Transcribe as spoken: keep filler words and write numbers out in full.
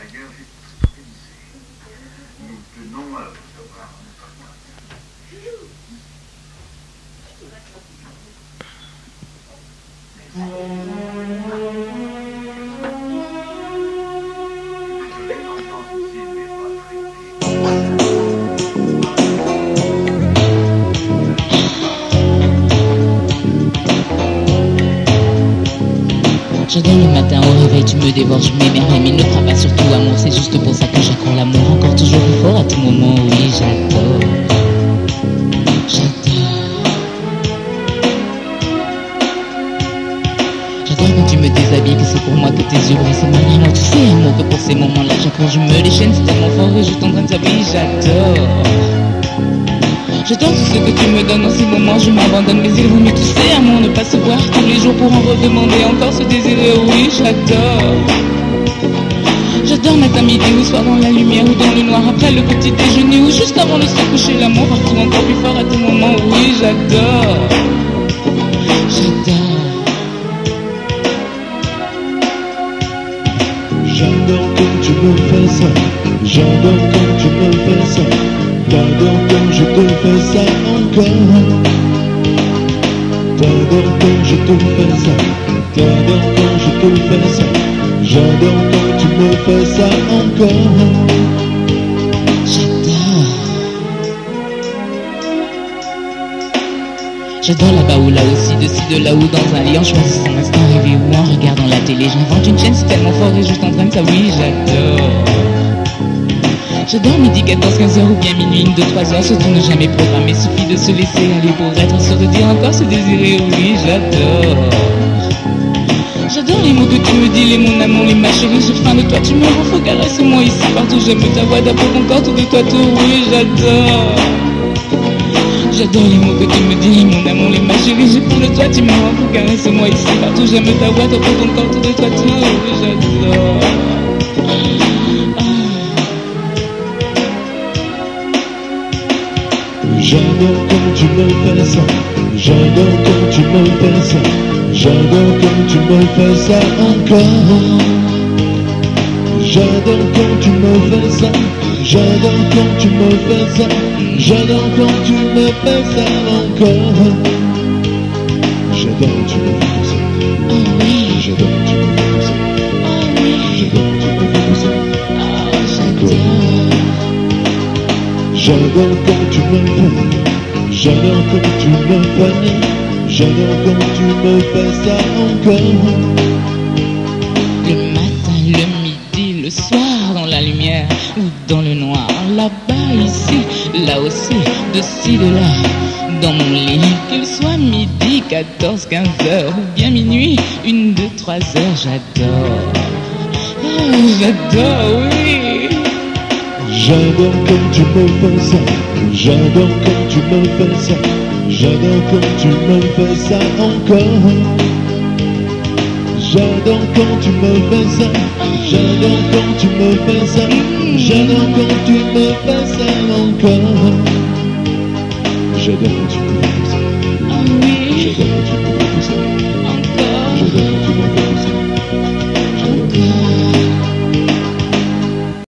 d'ailleurs est organisée. Nous tenons à vous avoir en notre coin. J'adore le matin au réveil, tu me dévores, je m'émerveille, mais ne crois pas surtout amour, c'est juste pour ça que j'accrois l'amour encore toujours plus fort à tout moment, oui j'adore, j'adore. J'adore quand tu me déshabilles, que c'est pour moi que tes yeux brillent, c'est maintenant tu sais amour que pour ces moments-là j'accroche, je me déchaîne, c'est tellement fort et juste en train de s'habiller, j'adore. J'adore tout ce que tu me donnes en ces moments, je m'abandonne, mais il vaut mieux, tu sais, amour, ne pas se voir tous les jours pour en redemander encore ce désirer, oui, j'adore. J'adore matin, midi ou soir dans la lumière ou dans le noir, après le petit déjeuner ou juste avant de se coucher, l'amour partout encore plus fort à tout moment, oui, j'adore. J'adore. J'adore quand tu me fais ça, j'adore quand tu me fais ça. T'adores quand je te fais ça encore. T'adores quand je te fais ça. T'adores quand je te fais ça. J'adore quand tu me fais ça encore. J'adore. J'adore là-bas ou là aussi, de ci, de là ou dans un lit, en choisissant un instant rêvé ou en regardant la télé. J'invente une chaîne, c'est tellement fort et juste en train de ça, oui, j'adore. J'adore midi, quatorze, quinze heures ou bien minuit, une, deux, trois heures, surtout ne jamais programmer, suffit de se laisser aller pour être sûr de dire encore se désirer, oui, j'adore. J'adore les mots que tu me dis, les mon amour, les ma chérie, j'ai faim de toi, tu me rends fou, caresse-moi ici, partout, j'aime ta voix, d'abord mon corps, tout de toi, tout, oui, j'adore. J'adore les mots que tu me dis, mon amour, les ma chérie, j'ai faim de toi, tu me rends fou, caresse-moi ici, partout, j'aime ta voix, d'abord mon corps, tout de toi, tout, oui, j'adore. J'adore quand tu me fais ça, j'adore quand tu me fais ça, j'adore quand tu me fais ça encore. J'adore quand tu me fais ça, j'adore quand tu me fais ça, j'adore quand tu me fais ça encore. J'adore quand tu me fais ça, oh oui, j'adore quand tu me fais ça, oh oui, j'adore quand tu me fais ça, oh j'adore. J'adore quand tu me fais, j'adore quand tu me fais, j'adore quand tu me fais ça encore. Le matin, le midi, le soir, dans la lumière ou dans le noir, là-bas, ici, là aussi, de ci, de là, dans mon lit, qu'il soit midi, quatorze, quinze heures ou bien minuit, une, deux, trois heures, j'adore. Oh, j'adore, oui. J'adore quand tu me fais ça, j'adore quand tu me fais ça, j'adore quand tu me fais ça encore. J'adore quand tu me fais ça, j'adore quand tu me fais ça, j'adore quand tu me fais ça encore. J'adore quand tu me fais ça, Oh oui. j'adore quand tu me fais ça.